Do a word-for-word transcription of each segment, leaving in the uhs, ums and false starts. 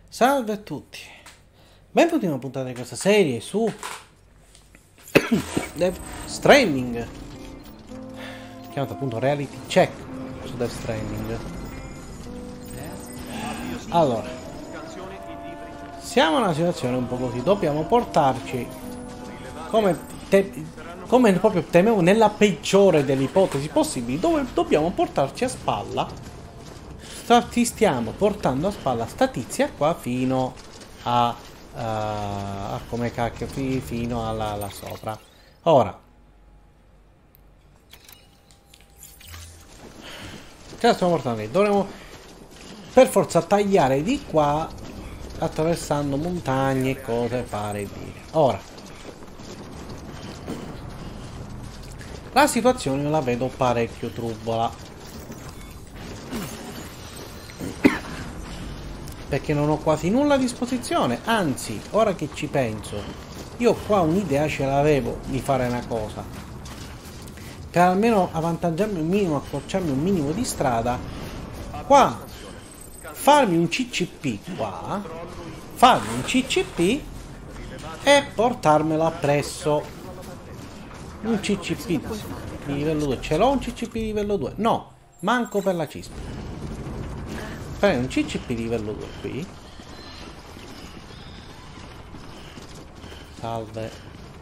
Salve a tutti, benvenuti in una puntata di questa serie su Death Stranding, chiamata appunto Reality Check su Death Stranding. Allora, siamo in una situazione un po' così, dobbiamo portarci come, te, come proprio temevo nella peggiore delle ipotesi possibili, dove dobbiamo portarci a spalla. Ti stiamo portando a spalla sta tizia qua fino a, uh, a come cacchio fi, fino alla, alla sopra. Ora ce la stiamo portando lì. Dovremo per forza tagliare di qua attraversando montagne e cose fare dire. Ora la situazione la vedo parecchio trubola, perché non ho quasi nulla a disposizione. Anzi, ora che ci penso, io qua un'idea ce l'avevo di fare una cosa per almeno avvantaggiarmi un minimo, accorciarmi un minimo di strada. Qua farmi un C C P, qua farmi un C C P e portarmelo appresso. Un C C P di livello due. Ce l'ho un C C P di livello due? No, manco per la cispa. Prendo un C C P di livello due qui. Salve.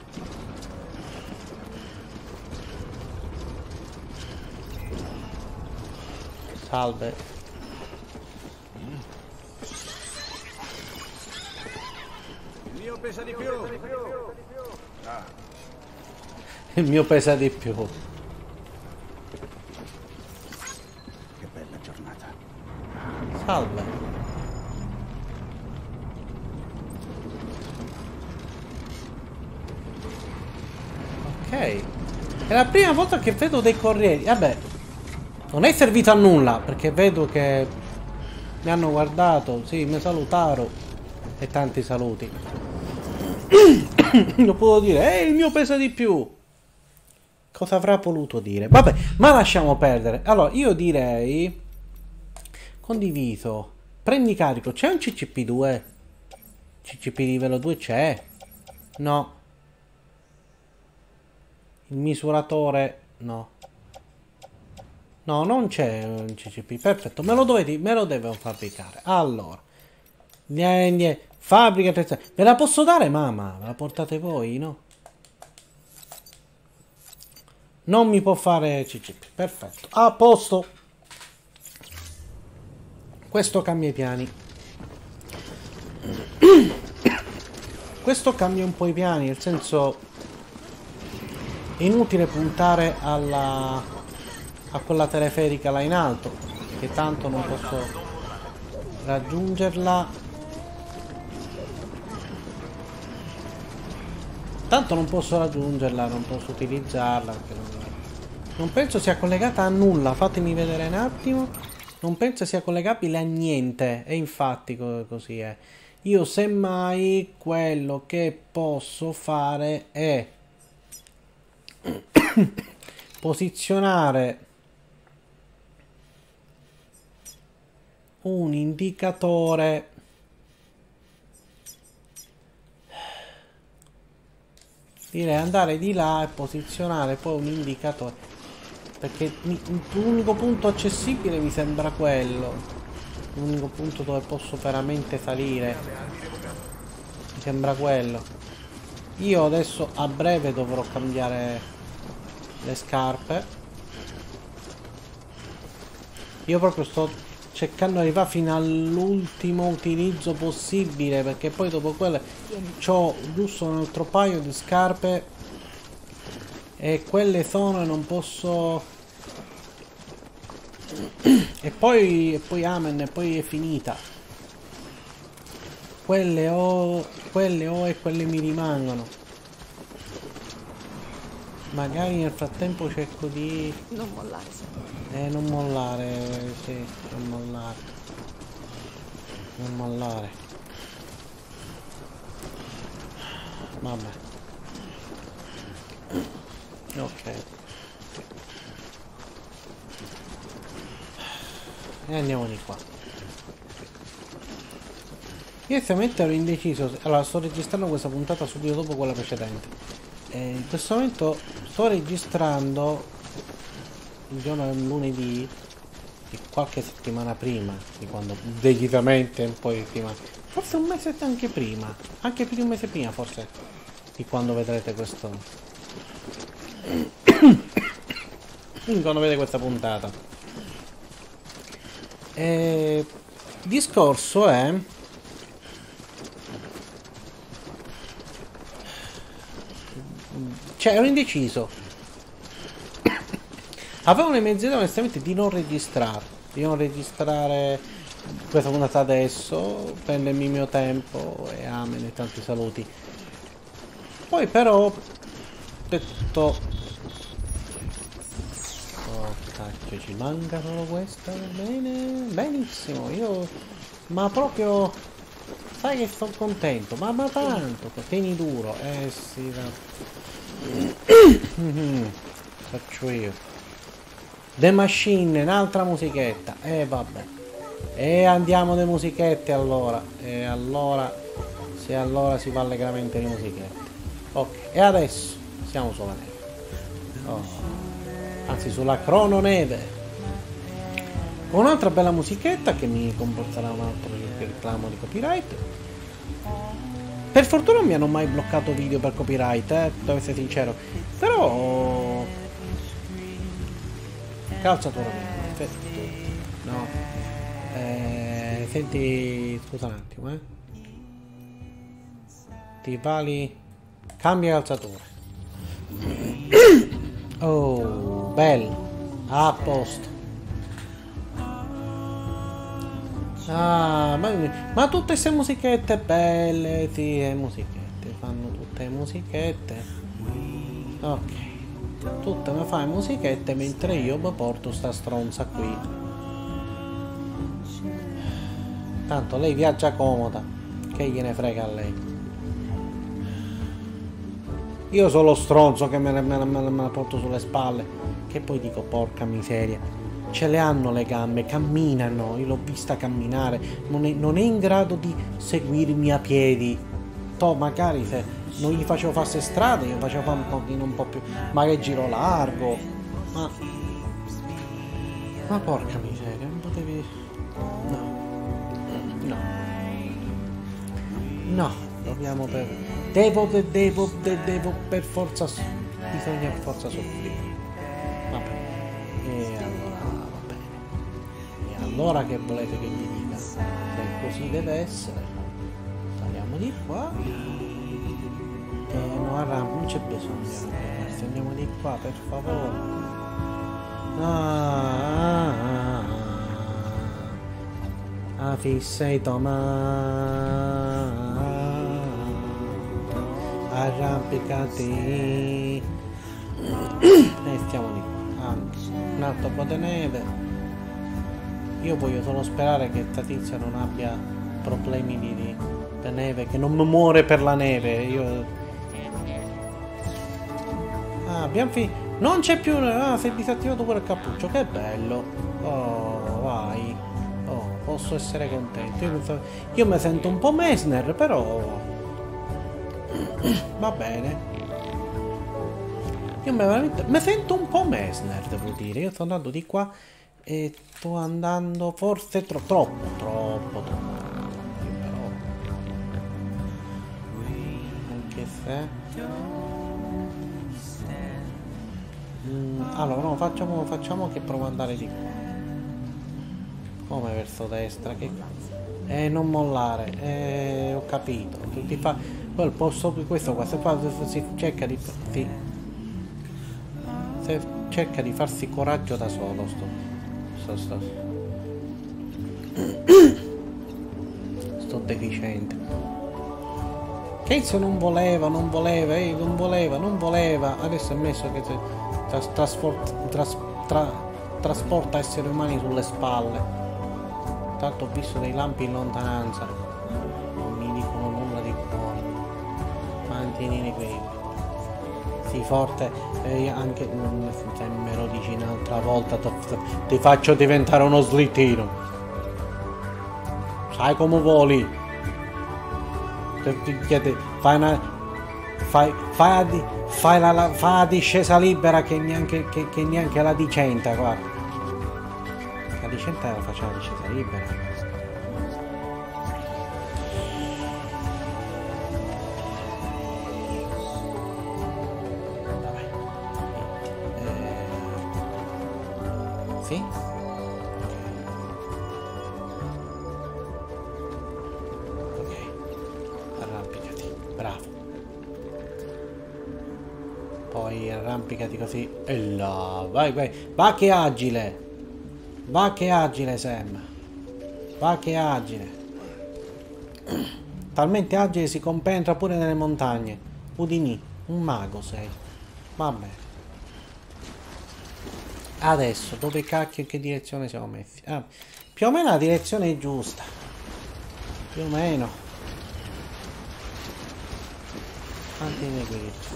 Salve. Il mio pesa di più. Ah. Il mio pesa di più. Che bella giornata. Salve. Ok. È la prima volta che vedo dei corrieri. Vabbè, non è servito a nulla, perché vedo che mi hanno guardato. Sì, mi salutarono. E tanti saluti. Lo potevo dire. Eh, il mio pesa di più. Cosa avrà voluto dire? Vabbè, ma lasciamo perdere. Allora, io direi... Condiviso. Prendi carico. C'è un C C P due? C C P livello due c'è? No. Il misuratore? No. No, non c'è un C C P. Perfetto. Me lo dovete, me lo devo fabbricare. Allora. Niente. Fabbrica attrezzatura. Ve la posso dare, mamma? Me la portate voi, no? Non mi può fare C C P. Perfetto. A posto. Questo cambia i piani. Questo cambia un po' i piani, nel senso è inutile puntare alla a quella teleferica là in alto, che tanto non posso raggiungerla. Tanto non posso raggiungerla, non posso utilizzarla perché non, non penso sia collegata a nulla. Fatemi vedere un attimo. Non penso sia collegabile a niente, e infatti co così è. Io semmai quello che posso fare è posizionare un indicatore direi andare di là e posizionare poi un indicatore, perché l'unico punto accessibile mi sembra quello. L'unico punto dove posso veramente salire mi sembra quello. Io adesso a breve dovrò cambiare le scarpe. Io proprio sto cercando di arrivare fino all'ultimo utilizzo possibile, perché poi dopo quello c'ho giusto un altro paio di scarpe e quelle sono e non posso. E poi e poi amen, e poi è finita. Quelle ho quelle ho e quelle mi rimangono. Magari nel frattempo cerco di non mollare. Eh non mollare, sì, non mollare. Non mollare. Vabbè. Ok. E andiamo di qua. Io onestamente ero indeciso. Allora, sto registrando questa puntata subito dopo quella precedente. E in questo momento sto registrando il giorno del lunedì di qualche settimana prima di quando decisamente un po' di prima, forse un mese anche prima, anche più di un mese prima forse di quando vedrete questo quando vedete questa puntata. E il discorso è cioè ero indeciso. Avevo le mezze idee onestamente di non registrare, di non registrare questa puntata adesso, prendermi il mio tempo e amen e tanti saluti. Poi però ho detto, oh cacchio, ci manca solo questa, bene, benissimo, io, ma proprio, sai che sono contento, ma, ma tanto, tieni duro, eh sì, faccio io. The Machine, un'altra musichetta. E eh, vabbè. E andiamo le musichette allora. E allora. Se allora si va allegramente le musichette. Ok. E adesso siamo sulla neve. Oh. Anzi sulla crononeve. Con un'altra bella musichetta che mi comporterà un altro reclamo di copyright. Per fortuna non mi hanno mai bloccato video per copyright, eh, devo essere sincero. Però calzatura no eh, senti, scusa un attimo, eh ti vali, cambia calzatura. Oh, bello, a posto. Ah, ma, ma tutte queste musichette belle, sì, le musichette, fanno tutte le musichette. Ok. Tutte mi fai musichette mentre io mi porto sta stronza qui. Tanto lei viaggia comoda, che gliene frega a lei. Io sono lo stronzo che me la, me la, me la, me la porto sulle spalle. Che poi dico, porca miseria, ce le hanno le gambe, camminano, io l'ho vista camminare, non è, non è in grado di seguirmi a piedi. To, magari se non gli facevo fare queste strade, io facevo fare un pochino un po' più, magari giro largo, ma ma porca miseria, non potevi, no no no dobbiamo per devo devo devo, devo per forza, bisogna per forza soffrire. Vabbè, e allora va bene, e allora che volete che vi dica? Se così deve essere, saliamo di qua. Eh, no, arramp- non c'è bisogno di arrampicarsi, andiamo di qua per favore. Ah, ah, ah. Ah, fissei toma. Arrampicati. E stiamo di qua. Anche un altro po' di neve. Io voglio solo sperare che sta tizia non abbia problemi di, di, di neve, che non mi muore per la neve. Io Ah, abbiamo finito. Non c'è più. Ah, si è disattivato pure il cappuccio. Che bello. Oh, vai. Oh, posso essere contento. Io, penso... Io mi sento un po' Messner, però va bene. Io mi, veramente... mi sento un po' Messner, devo dire. Io sto andando di qua e sto andando forse tro... troppo, troppo, troppo. Però anche se Mm, allora no, facciamo, facciamo che provo ad andare di qua. Come verso destra? Che eh, non mollare, eh, ho capito. Ti fa quel posto questo qua, se, fa, se si cerca di si, se cerca di farsi coraggio da solo sto sto sto, sto deficiente. Cazzo, non voleva, non voleva, eh, non voleva, non voleva. Adesso è messo che se Tras trasport tras tra trasporta esseri umani sulle spalle. Tanto ho visto dei lampi in lontananza, non mi dicono nulla di buono. Mantienili qui. Sii forte, e anche se me lo dici un'altra volta ti faccio diventare uno slittino. Sai come voli? Fai una... Fai... Fai, di, fai, la, la, fai la discesa libera che neanche, che, che neanche la Dicenta, guarda. La Dicenta la faceva la discesa libera. Sì? Ok. Arrampicati. Bravo. Poi arrampicati così. E là. Vai, vai. Va che è agile. Va che è agile, Sam. Va che è agile. Talmente agile si compenetra pure nelle montagne. Udini. Un mago sei. Vabbè. Adesso, dove cacchio, in che direzione siamo messi? Ah, più o meno la direzione è giusta. Più o meno. Quanti in equilibrio?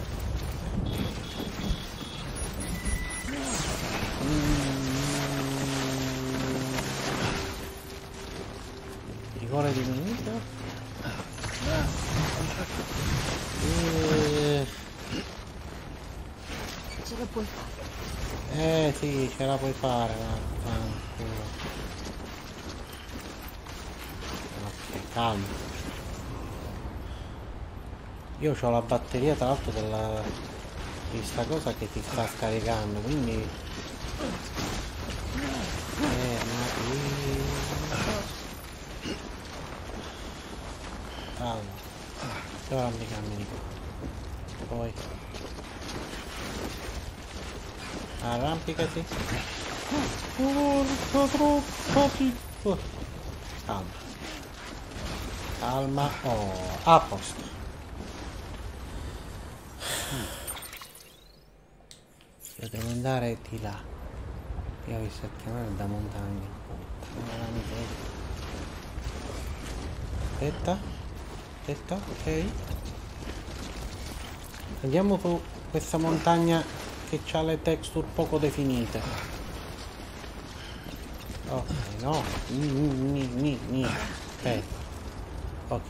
Mm. Rigore diminuito. Eh. Ce la puoi fare. Eh sì, ce la puoi fare, vaffanculo. Ok, calma. Io ho la batteria tra l'altro della... di sta cosa che ti sta scaricando, quindi... Fermati. Calma. E ora mi cambi di qua. Poi... Arrampicati. Porca troppo piccola. Calma. Calma. Oh, a posto. Io devo andare di là. Io ho visto il canale da montagna. Aspetta. Aspetta, ok. Andiamo su questa montagna che ha le texture poco definite. Ok, no. Ni, ni, ni, ni. Aspetta. Ok.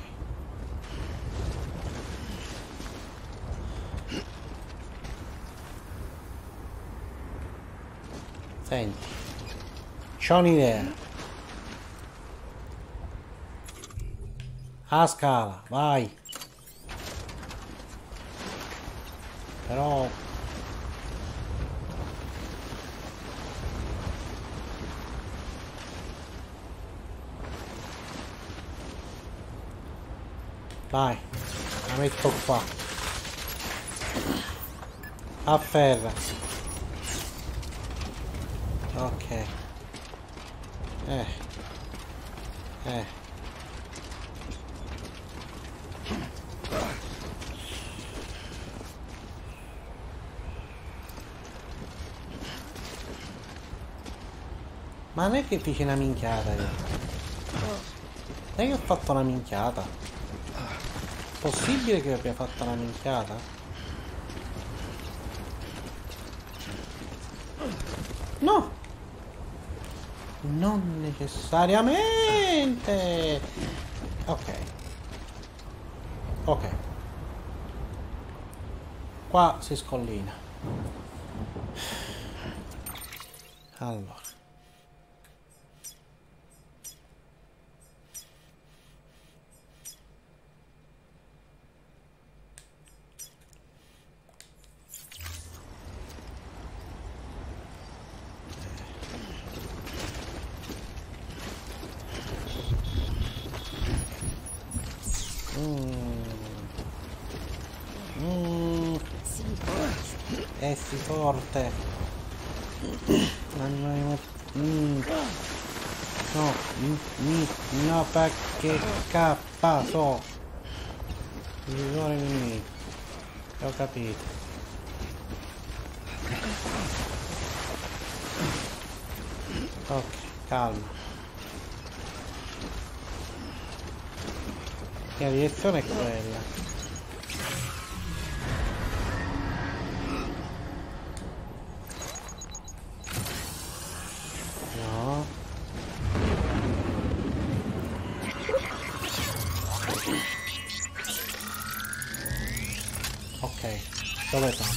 Senti. C'ho un'idea. A scala, vai. Però... Vai, la metto qua. Afferra. Ok. Eh. Eh. Ma non è che feci una minchiata io. Non è che ho fatto una minchiata. Possibile che abbia fatto una minchiata? No! Non necessariamente! Ok. Ok. Qua si scollina. Allora. Eh sì, forte. Mm. No, mi, no, perché cazzo. Rigore nemico. Ho capito. Ok, calma. La direzione è quella. Dove sono?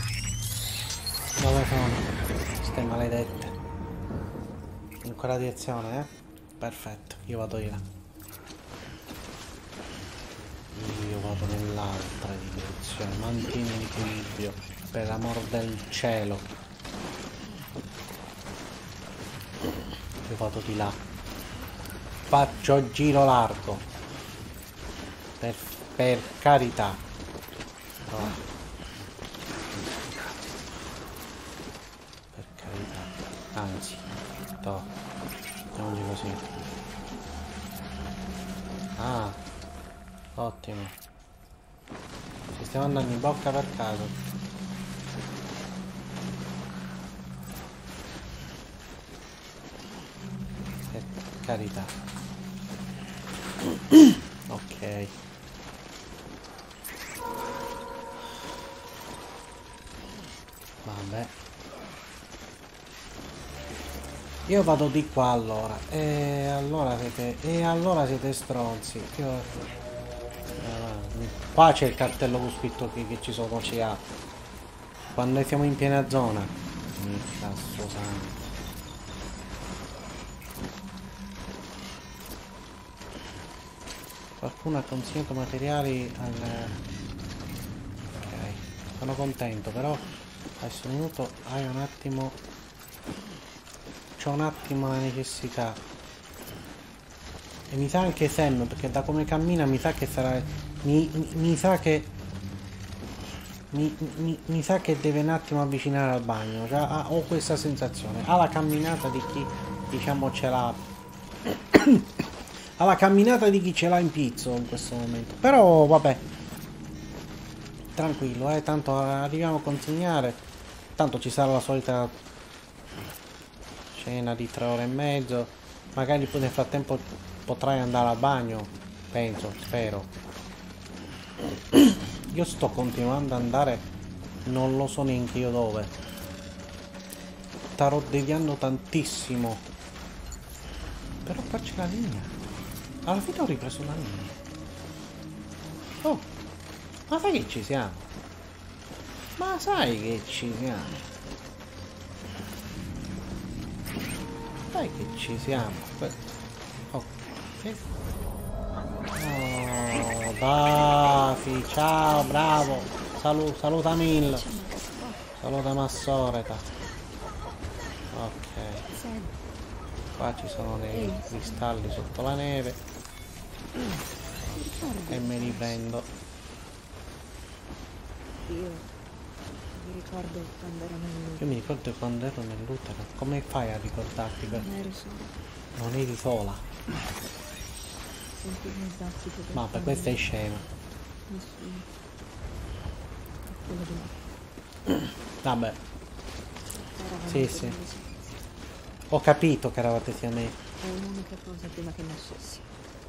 Dove sono? Ste maledette. In quella direzione, eh? Perfetto, io vado di là. Io vado nell'altra direzione. Mantieni l'equilibrio. Per l'amor del cielo. Io vado di là. Faccio giro largo. Per, per carità. Oh. Per carità. Anzi. No. Andiamoci così. Ah. Ottimo. Ci stiamo andando in bocca per caso. Per carità. Ok. Vabbè. Io vado di qua allora. E allora siete. E allora siete stronzi. Io. Qua c'è il cartello con scritto che, che ci sono C A. Quando siamo in piena zona. Mi cazzo santo. Qualcuno ha consegnato materiali al... Ok. Sono contento, però adesso un minuto hai un attimo. C'ho un attimo la necessità. E mi sa anche Sam, perché da come cammina mi sa che sarà. Mi, mi, mi sa che mi, mi, mi sa che deve un attimo avvicinare al bagno. Cioè, ah, ho questa sensazione. Ha la camminata di chi, diciamo, ce l'ha. Ha la camminata di chi ce l'ha in pizzo in questo momento. Però vabbè. Tranquillo, eh. Tanto arriviamo a consegnare. Tanto ci sarà la solita cena di tre ore e mezzo. Magari poi nel frattempo potrai andare al bagno. Penso, spero. Io sto continuando ad andare, non lo so neanche io dove. Starò deviando tantissimo. Però qua c'è la linea. Alla fine ho ripreso la linea. Oh, ma sai che ci siamo? Ma sai che ci siamo? Sai che ci siamo? Ok. Oh, Dafi, ciao, bravo. Salu saluta Mil. Saluta Massoreta. Ok. Qua ci sono dei cristalli sotto la neve. E me li prendo. Io mi ricordo quando ero nell'utero. Io mi ricordo quando ero nell'utero. Come fai a ricordarti? Per... Non ero sola. Non eri sola. Sentivo il battito del Ma per questa è scema. Nessuno. Quello di me. Vabbè. Eravamo Sì, ancora sì. in silenzio. Ho capito che eravate siamesi. È l'unica cosa prima che nascessi.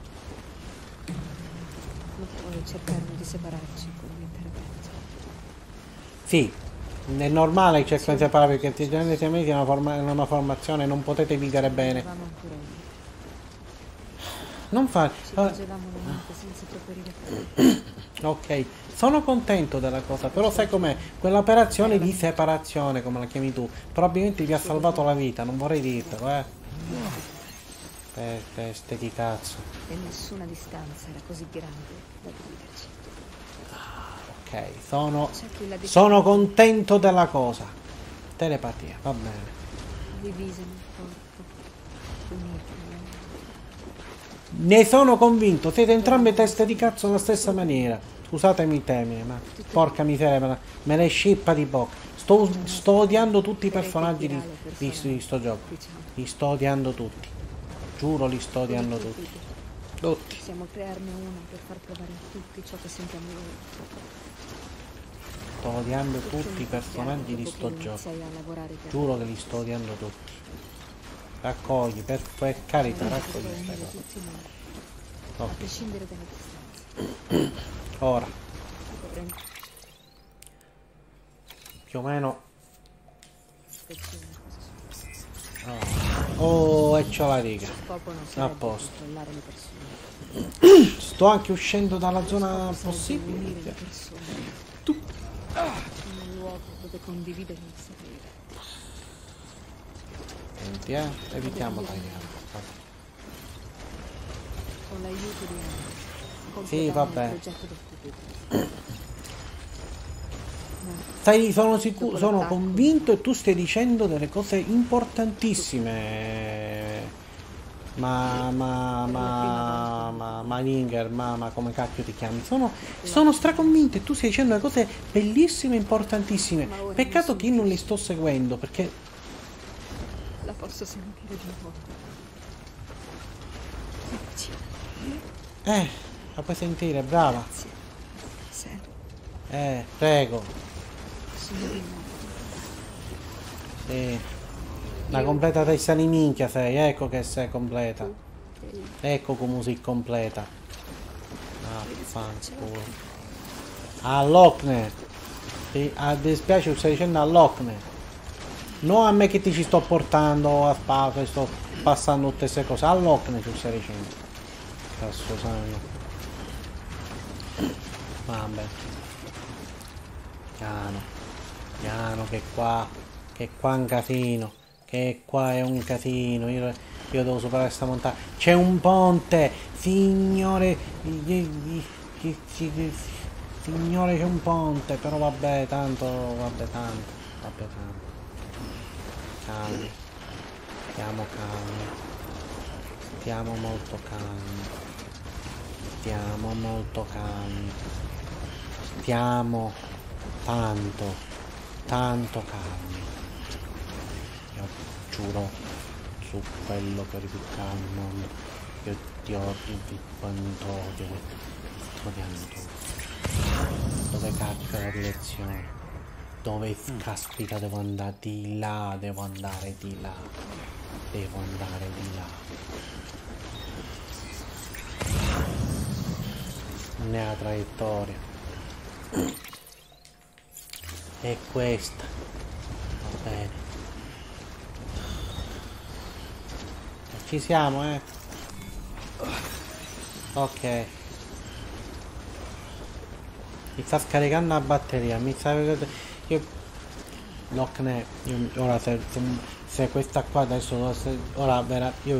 Ma poi cercarono di separarci con l'intervento. Sì, è normale che cercano di separare perché i generi siamesi hanno una, forma una formazione, non potete vivere bene. Eravamo ancora lì. Non fa... Ci facevamo la notte senza troppo rilassare. Ok, sono contento della cosa, però sai com'è? Quell'operazione di separazione, come la chiami tu, probabilmente vi ha salvato la vita, non vorrei dirtelo, eh. Per teste di cazzo. E nessuna distanza era così grande da dividerci. Ok, sono, C'è chi la dice sono contento della cosa. Telepatia, va bene. divisa nel corpo, unita nella mente. Ne sono convinto, siete entrambe teste di cazzo alla stessa maniera. Scusatemi il termine, ma porca miseria, me, la, me le scippa di bocca. Sto, sto odiando tutti i personaggi di, di, di sto gioco. Li sto odiando tutti. Giuro, li sto odiando tutti. Tutti. Possiamo crearne una per far provare a tutti ciò che sentiamo noi. Sto odiando tutti i personaggi di sto gioco. Giuro che li sto odiando tutti. Raccogli, per, per carità, raccogli questa cosa. A Ok, prescindere dalla distanza. ora, Dovremmo più o meno... ispezione cosa succede. Oh, e c'ho la riga. Lo scopo non A sarebbe posto. controllare le persone. Sto anche uscendo dalla zona Lo scopo sarebbe unire le possibile. persone. Tu... Potete condividere il sapere. Senti, eh, evitiamo tagliare. Con l'aiuto di Anna. Sì, vabbè. Il progetto del futuro. Stai, sono sicuro, sono convinto e tu stai dicendo delle cose importantissime. Ma, ma, ma, ma, ma Linger, ma, ma come cacchio ti chiami? Sono, sono straconvinto e tu stai dicendo delle cose bellissime e importantissime. Peccato che io non le sto seguendo perché... La posso sentire di nuovo. Eh, la puoi sentire, brava. Grazie. Sam. Eh, prego. Sono di nuovo. Sì. Una completa testa di minchia sei, ecco che sei completa. Ecco come si completa. Ah, fanculo. A Lochner. Sì, a dispiace, stai dicendo a Lochner. Non a me che ti ci sto portando a spazio e sto passando tutte queste cose. A Lochner ci stai dicendo. Cazzo sanno. Vabbè. Piano. Piano che qua. Che qua è un casino. Che qua è un casino. Io, io devo superare questa montagna. C'è un ponte. Signore. Signore c'è un ponte. Però vabbè tanto. Vabbè tanto. Vabbè tanto. Calmi. Stiamo calmi. Stiamo molto calmi. Stiamo molto calmi. Stiamo tanto, tanto calmi. Io giuro su quello che ripiccanno. Io ti odio di quanto odio questo pianto. Dove cacchio è la direzione? Dove caspita devo andare? Di là, devo andare di là. Devo andare di là. Non è la traiettoria. È questa. Va bene. Ci siamo, eh. Ok. Mi sta scaricando la batteria. Mi sta... Io... Lochner, io... Ora se, se, se questa qua adesso... Se, ora vera... Io...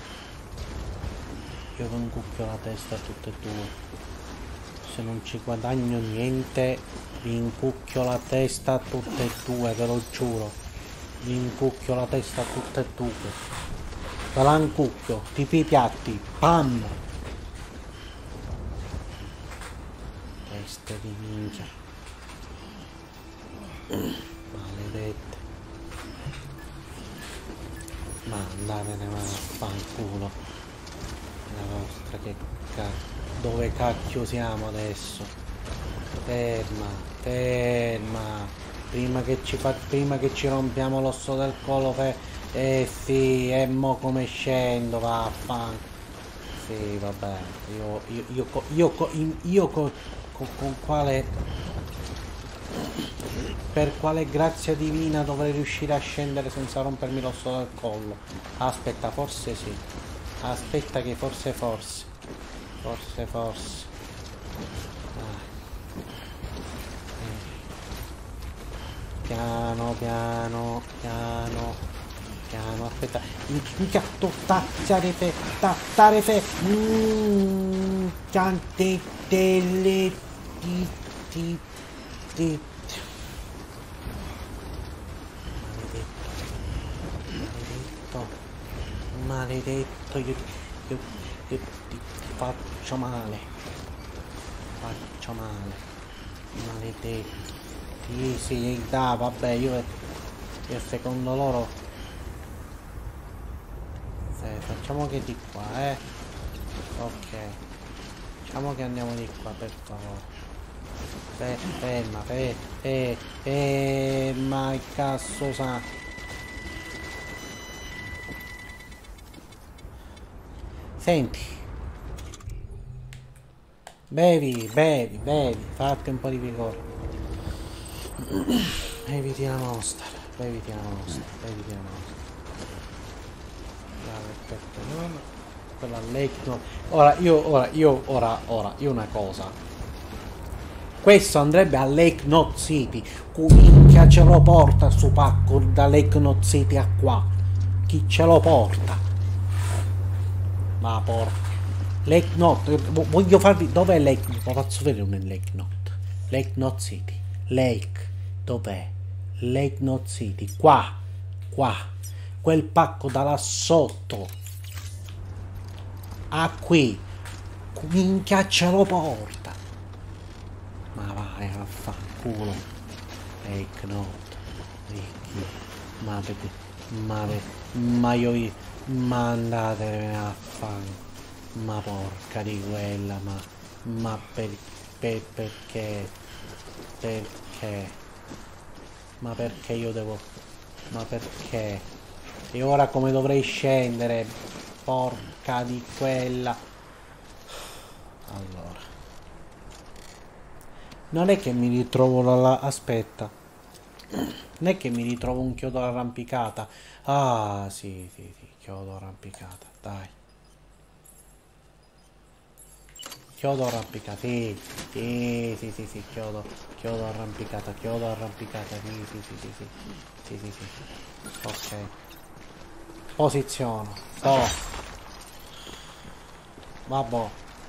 Io non cucchio la testa a tutte e due. Se non ci guadagno niente, vi incucchio la testa a tutte e due, ve lo giuro. Vi incucchio la testa a tutte e due. Ve la incucchio, tipo i piatti. Pam! Teste di minchia. Maledette. Ma andatene a fanculo. La vostra che cazzo. Dove cacchio siamo adesso? Ferma, ferma. Prima che ci fa, prima che ci rompiamo l'osso del collo, fe... Eh sì, e mo come scendo, vaffan. Sì, vabbè. Io, io, io, io, io, io, io con, con, con quale... Per quale grazia divina dovrei riuscire a scendere senza rompermi l'osso del collo? Aspetta, forse sì. Aspetta che forse forse. Forse, forse. Ah. Piano, piano, piano, piano, aspetta. Mica, tazzare fe, tazzare fe. Mmm, tante delle ti, ti, ti. Maledetto. Maledetto. Maledetto. Io, io, io ti faccio male. Faccio male. Maledetto. Sì, sì, da, vabbè, io, io secondo loro... Sì, facciamo che di qua, eh. Ok. Facciamo che andiamo di qua, per favore. Fe, ferma, fe, fe, ferma, il cazzo sa. Senti. Bevi, bevi, bevi, fatti un po' di vigore. Beviti la nostra, beviti la nostra, beviti la nostra. Aspetta, no, quella lei no. Ora io, ora io, ora, ora, io una cosa. Questo andrebbe a Lake Knot City. Minchia ce lo porta sto pacco da Lake Knot City a qua? Chi ce lo porta? Ma porca. Lake Knot, voglio farvi... Dov'è Lake Knot? Lo faccio vedere un Lake Knot. Lake Knot City. Lake. Dov'è? Lake Knot City. Qua. Qua. Quel pacco da là sotto. A qui. Minchia ce lo porta. Ma vai a fanculo. Lake Knot. Ricchi. Ma vedete. Ma vedete. Ma io... Ma andatevene a fanculo. Ma porca di quella, ma... Ma per... per perché... Perché... Ma perché io devo... Ma perché? E ora come dovrei scendere? Porca di quella... Allora... Non è che mi ritrovo la... la... Aspetta. Non è che mi ritrovo un chiodo arrampicata. Ah, sì, sì, sì, chiodo arrampicata, dai. Chiodo arrampicata, sì, sì, sì, sì, sì, chiodo, chiodo arrampicata, chiodo arrampicata, sì, sì, sì, sì, sì, sì, sì, sì. Ok. Posiziono. Oh. Vabbè.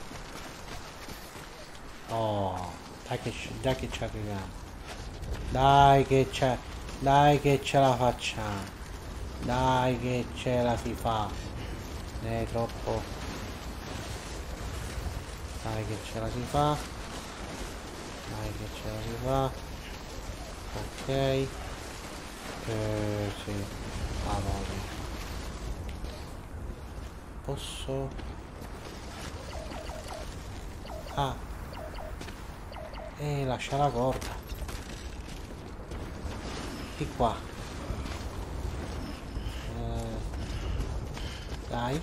Oh, dai che, dai che ci arriviamo. Dai che c'è, dai che ce la facciamo. Dai che ce la si fa. È troppo... Dai che ce la si fa. Dai che ce la si fa. Ok. Eh, sì. Ah, no. Posso... Ah. E lascia la corda. Di qua. Eh. Dai.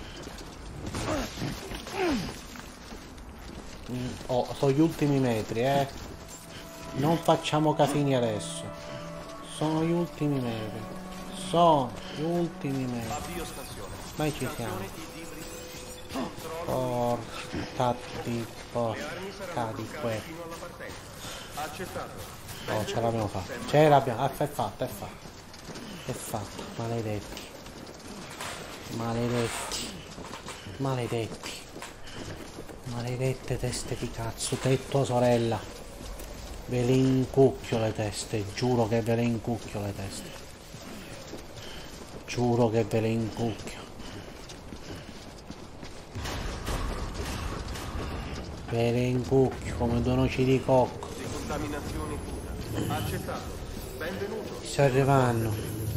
Oh, sono gli ultimi metri, eh. Non facciamo casini adesso. Sono gli ultimi metri. Sono gli ultimi metri. Mai ci siamo. Porca di porca di que. Oh, ce l'abbiamo fatta. Ce l'abbiamo. Ah, è fatta, è fatta. È fatta. Maledetti. Maledetti. Maledetti. Maledette teste di cazzo, te e tua sorella. Ve le incucchio le teste, giuro che ve le incucchio le teste. Giuro che ve le incucchio. Ve le incucchio come due noci di cocco. Sto arrivando.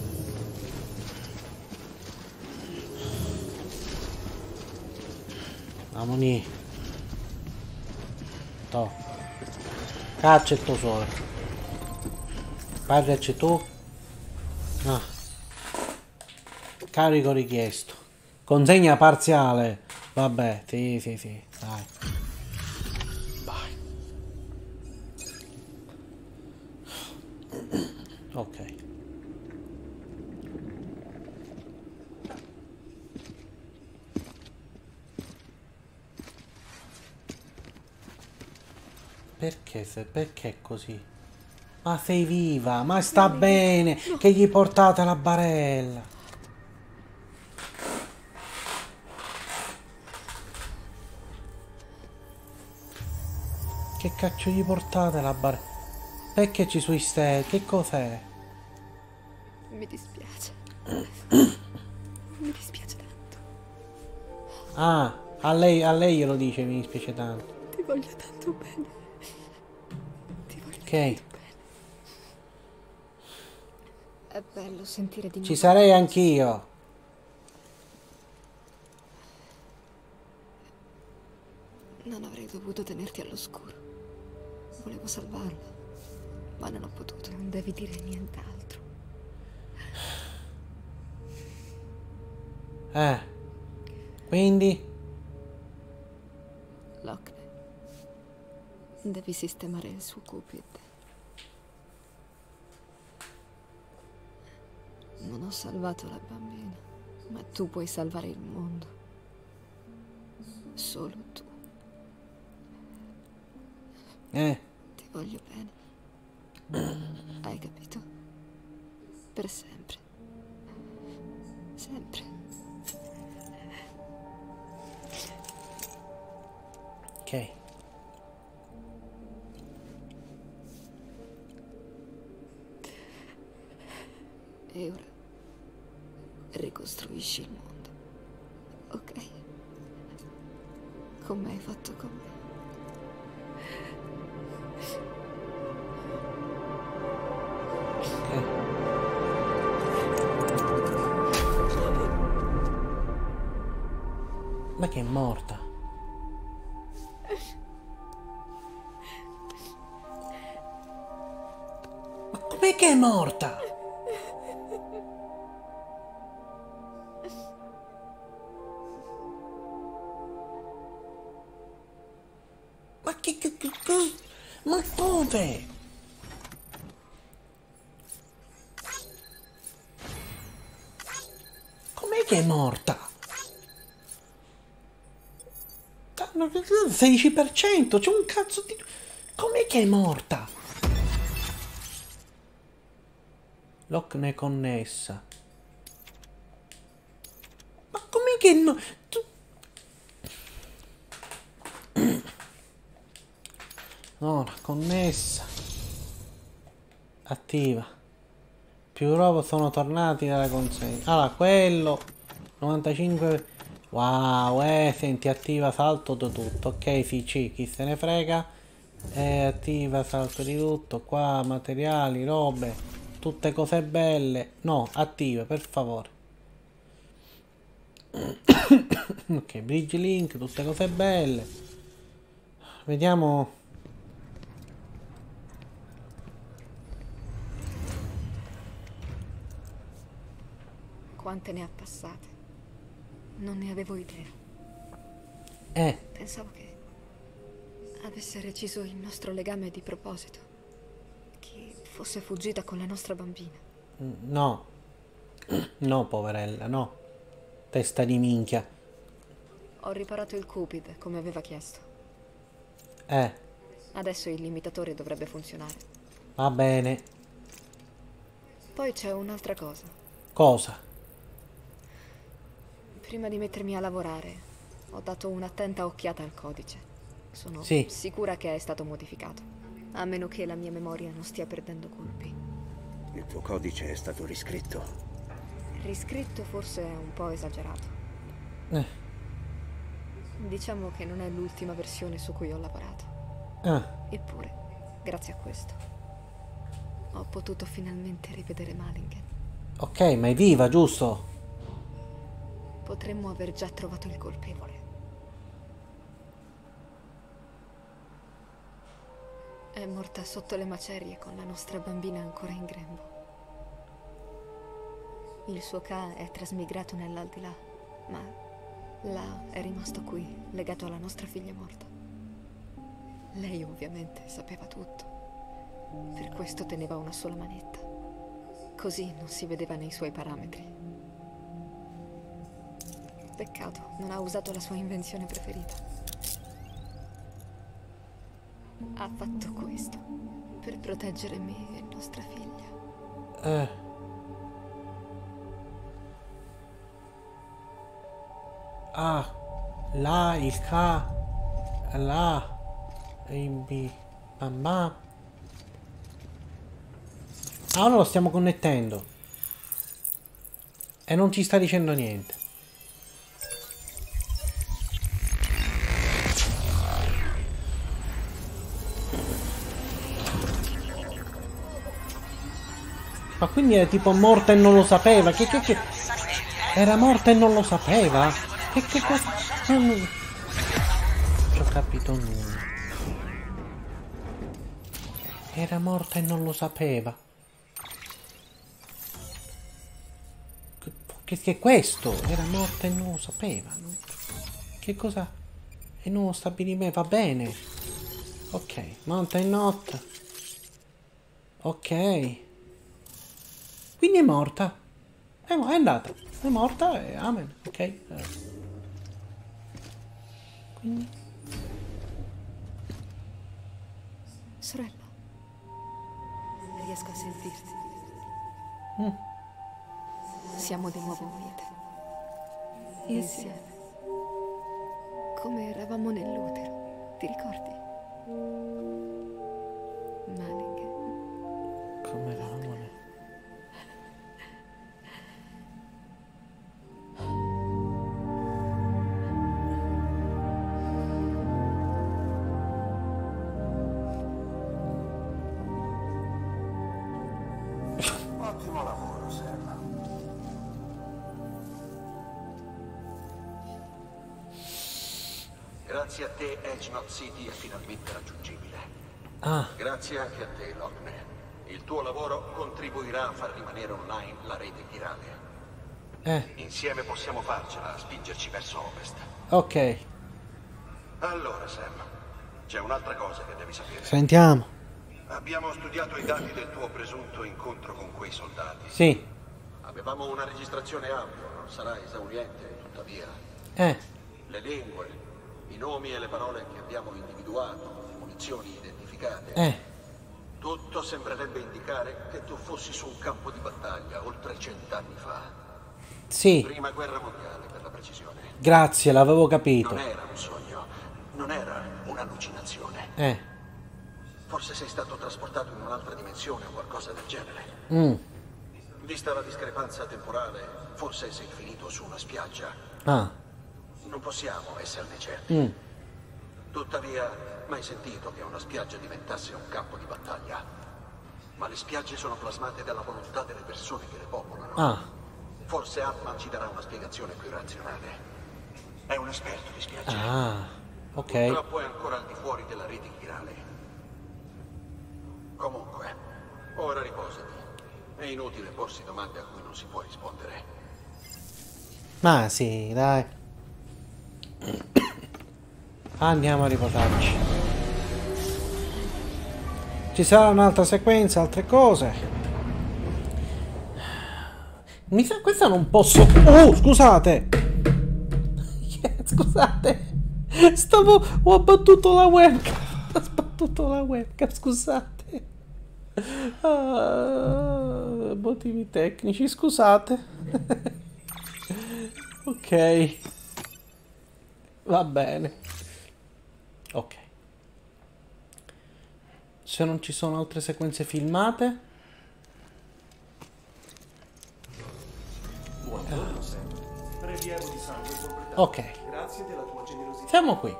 Amoni. To. Caccia il tuo sole. Parlaci tu. Ah. Carico richiesto. Consegna parziale. Vabbè, sì, sì, sì. Dai. Vai. Ok. Perché, se, perché così? Ma sei viva, ma sta bene, che gli portate la barella. Che cacchio gli portate la barella? Perché ci sui ste? Che cos'è? Mi dispiace. Mi dispiace tanto. Ah, a lei, a lei glielo dice, mi dispiace tanto. Ti voglio tanto bene. Ok. È bello sentire di nuovo. Ci sarei anch'io. Non avrei dovuto tenerti all'oscuro. Volevo salvarla, ma non ho potuto. Non devi dire nient'altro. Eh. Quindi? Lockne. Devi sistemare il suo Cupid. Non ho salvato la bambina, ma tu puoi salvare il mondo. Solo tu. Eh. Ti voglio bene. Hai capito? Per sempre. Sempre. Ok. E ora ricostruisci il mondo, ok? Come hai fatto con me. Ok. Ma che è morta? Ma com'è che è morta? Ma che, che, che, che ma dove? Com'è che è morta? sedici per cento, c'è un cazzo di... Com'è che è morta? Lock ne è connessa. Ma com'è che no... Tu... No, connessa. Attiva. Più robot sono tornati dalla consegna. Allora, quello... novantacinque... Wow, eh, senti, attiva salto di tutto. Ok, sì, sì, chi se ne frega. Eh, attiva salto di tutto. Qua, materiali, robe. Tutte cose belle. No, attiva, per favore. Ok, bridge link, tutte cose belle. Vediamo. Quante ne ha passate? Non ne avevo idea. Eh. Pensavo che avesse reciso il nostro legame di proposito. Che fosse fuggita con la nostra bambina. No. No, poverella, no. Testa di minchia. Ho riparato il Cupid, come aveva chiesto. Eh. Adesso il limitatore dovrebbe funzionare. Va bene. Poi c'è un'altra cosa. Cosa? Prima di mettermi a lavorare, ho dato un'attenta occhiata al codice. Sono sì. sicura che è stato modificato. A meno che la mia memoria non stia perdendo colpi. Il tuo codice è stato riscritto. Riscritto forse è un po' esagerato. Eh. Diciamo che non è l'ultima versione su cui ho lavorato. Ah. Eppure, grazie a questo, ho potuto finalmente rivedere Malingen. Ok, ma è viva, giusto? Potremmo aver già trovato il colpevole. È morta sotto le macerie con la nostra bambina ancora in grembo. Il suo Ka è trasmigrato nell'aldilà, ma là è rimasto qui, legato alla nostra figlia morta. Lei ovviamente sapeva tutto. Per questo teneva una sola manetta. Così non si vedeva nei suoi parametri. Peccato, non ha usato la sua invenzione preferita. Ha fatto questo per proteggere me e nostra figlia. Eh. Ah, là, il K, là, il B, mamma. Ah, ora lo stiamo connettendo. E non ci sta dicendo niente. Ma quindi è tipo morta e non lo sapeva? Che che che... Era morta e non lo sapeva? Che che cosa... Non... non ho capito nulla. Era morta e non lo sapeva. Che, che, che questo? Era morta e non lo sapeva. No? Che cosa... E non lo stabiliva, va bene. Ok, Mountain Knot. Ok. Quindi è morta. È, è andata. È morta e amen. Ok. Quindi... Sorella. riesco a sentirti. Mm. Siamo di nuovo unite. Insieme. Come eravamo nell'utero, ti ricordi? Manning. Come eravamo nel... Ottimo lavoro, Sam. Grazie a te, Edge Knot City è finalmente raggiungibile. Ah. Grazie anche a te, Logne. Il tuo lavoro contribuirà a far rimanere online la rete chirale. Eh. Insieme possiamo farcela a spingerci verso ovest. Ok. Allora, Sam, c'è un'altra cosa che devi sapere. Sentiamo. Abbiamo studiato i dati del tuo presunto incontro con quei soldati. Sì. Avevamo una registrazione audio, non sarà esauriente, tuttavia. Eh. Le lingue, i nomi e le parole che abbiamo individuato, le munizioni identificate. Eh. Tutto sembrerebbe indicare che tu fossi su un campo di battaglia oltre cent'anni fa. Sì. Prima guerra mondiale, per la precisione. Grazie, l'avevo capito. Non era un sogno, non era un'allucinazione. Eh. Forse sei stato trasportato in un'altra dimensione o qualcosa del genere. Mm. Vista la discrepanza temporale, forse sei finito su una spiaggia. Ah. Non possiamo esserne certi. Mm. Tuttavia, mai sentito che una spiaggia diventasse un campo di battaglia. Ma le spiagge sono plasmate dalla volontà delle persone che le popolano. Ah. Forse Atman ci darà una spiegazione più razionale. È un esperto di spiagge. Ah. Ok. Purtroppo è ancora al di fuori della rete chirale. Comunque, ora riposati. È inutile porsi domande a cui non si può rispondere. Ma sì, dai. Andiamo a riposarci. Ci sarà un'altra sequenza, altre cose. Mi sa questa non posso. Oh, scusate. Scusate. Stavo. Ho abbattuto la webcam. Ho abbattuto la webcam, scusate. Ah, motivi tecnici, scusate. Ok. Va bene. Ok. Se non ci sono altre sequenze filmate. Buongiorno, Sam. Prelievo di sangue completato. Ok. Grazie della tua generosità. Siamo qui.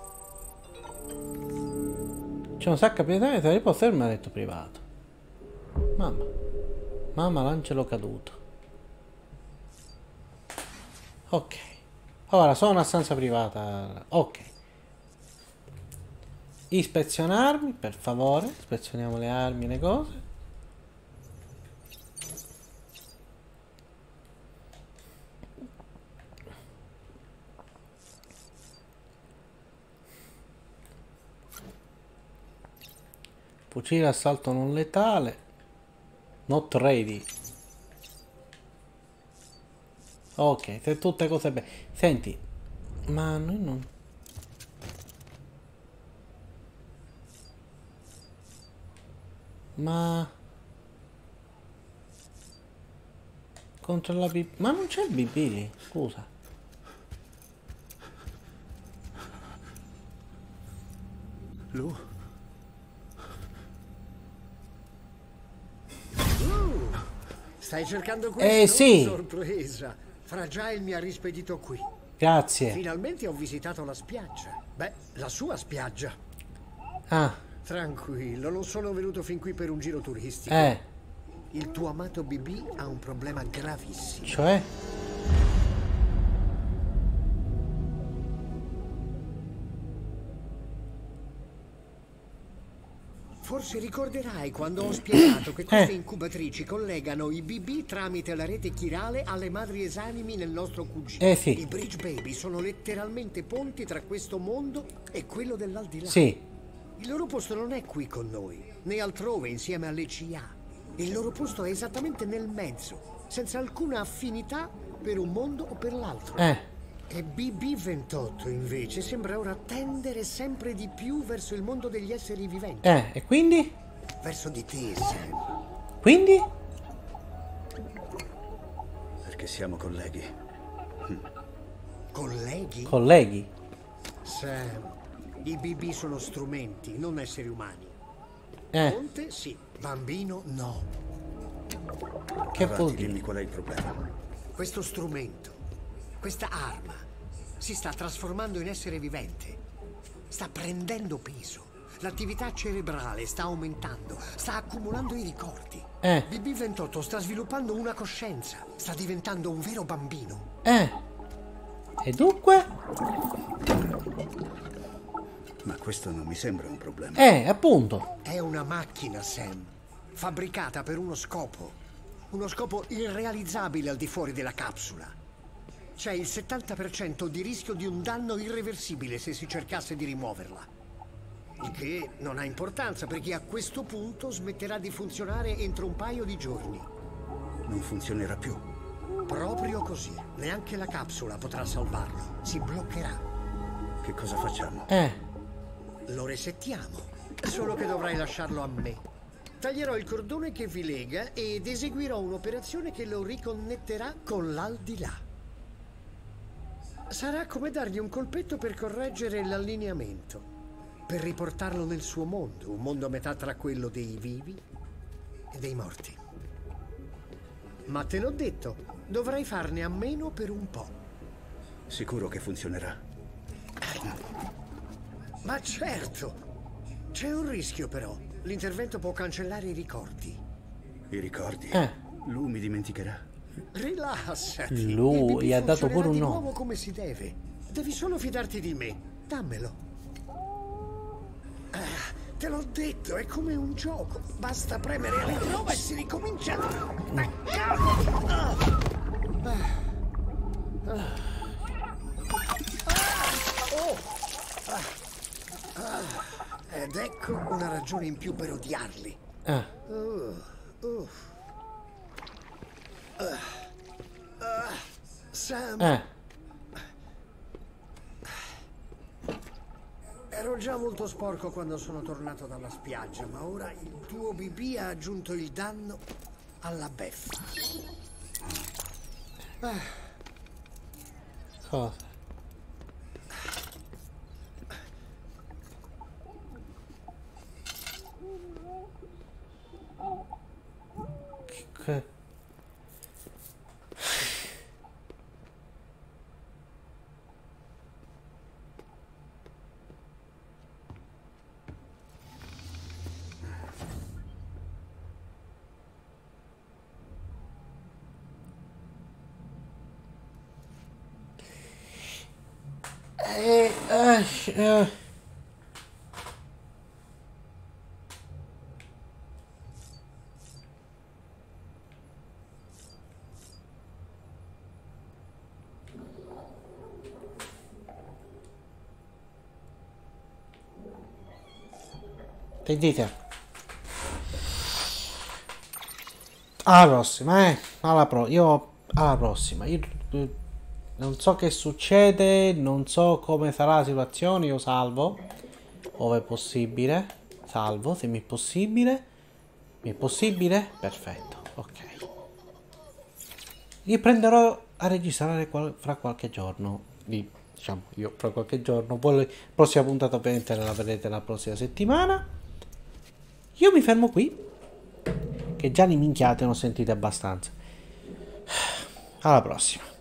C'è un sacco di pietà di riposo e il letto privato. Mamma. Mamma, l'angelo caduto. Ok. Ora sono una stanza privata. Ok. Ispezionarmi, per favore. Ispezioniamo le armi, le cose. Fucile assalto non letale. Not ready. Ok, se tutte cose belle. Senti, ma noi non... Ma... Contro la B B... Ma non c'è il B B lì, scusa. Lu? Stai cercando questo? Eh sì. Sorpresa. Fragile mi ha rispedito qui. Grazie. Finalmente ho visitato la spiaggia. Beh, la sua spiaggia. Ah, Tranquillo, non sono venuto fin qui per un giro turistico. eh, Il tuo amato B B ha un problema gravissimo. cioè? Forse ricorderai quando ho spiegato che queste Eh. incubatrici collegano i B B tramite la rete chirale alle madri esanimi nel nostro Q G. Eh sì. I Bridge Baby sono letteralmente ponti tra questo mondo e quello dell'aldilà. Sì. Il loro posto non è qui con noi, né altrove insieme alle C A. Il loro posto è esattamente nel mezzo, senza alcuna affinità per un mondo o per l'altro. Eh, E B B ventotto invece sembra ora tendere sempre di più verso il mondo degli esseri viventi. eh, e quindi? verso di te, Sam. Quindi? Perché siamo colleghi. Colleghi? Colleghi? Sam, i B B sono strumenti, non esseri umani. Eh, Ponte sì, bambino no. che vuol Avanti, dire? dimmi qual è il problema. Questo strumento, questa arma, si sta trasformando in essere vivente. Sta prendendo peso. L'attività cerebrale sta aumentando, sta accumulando i ricordi. Eh. B B ventotto sta sviluppando una coscienza, sta diventando un vero bambino. Eh. E dunque? Ma questo non mi sembra un problema. Eh, appunto. È una macchina, Sam, fabbricata per uno scopo. Uno scopo irrealizzabile al di fuori della capsula. C'è il settanta per cento di rischio di un danno irreversibile se si cercasse di rimuoverla. Il che non ha importanza perché a questo punto smetterà di funzionare entro un paio di giorni. Non funzionerà più. Proprio così. Neanche la capsula potrà salvarlo. Si bloccherà. Che cosa facciamo? Eh. Lo resettiamo. Solo che dovrai lasciarlo a me. Taglierò il cordone che vi lega ed eseguirò un'operazione che lo riconnetterà con l'aldilà. Sarà come dargli un colpetto per correggere l'allineamento. Per riportarlo nel suo mondo, un mondo a metà tra quello dei vivi e dei morti. Ma te l'ho detto, dovrai farne a meno per un po'. Sicuro che funzionerà. Ma certo! C'è un rischio però. L'intervento può cancellare i ricordi. I ricordi? Eh. Lui mi dimenticherà. Rilassati. Lui Il B B gli ha dato funzionerà pure un di nome. nuovo come si deve. Devi solo fidarti di me. Dammelo. Ah, te l'ho detto, è come un gioco. Basta premere alle prova e si ricomincia. Ed ecco una ragione in più per odiarli. Ah. Uh, uh. Uh, uh, Sam, Eh. ero già molto sporco quando sono tornato dalla spiaggia, ma ora il tuo B B ha aggiunto il danno alla beffa. Ah, Cosa? Che... Eh, eh, eh. Che dite? Alla prossima, eh. Alla pro. Io alla prossima. Io eh, non so che succede, non so come sarà la situazione. Io salvo, ove è possibile. Salvo, se mi è possibile. Mi è possibile? Perfetto. Ok. Riprenderò a registrare qual fra qualche giorno. Di, diciamo, io fra qualche giorno. Poi la prossima puntata ovviamente la vedrete la prossima settimana. Io mi fermo qui, che già di minchiate ne ho sentite abbastanza. Alla prossima.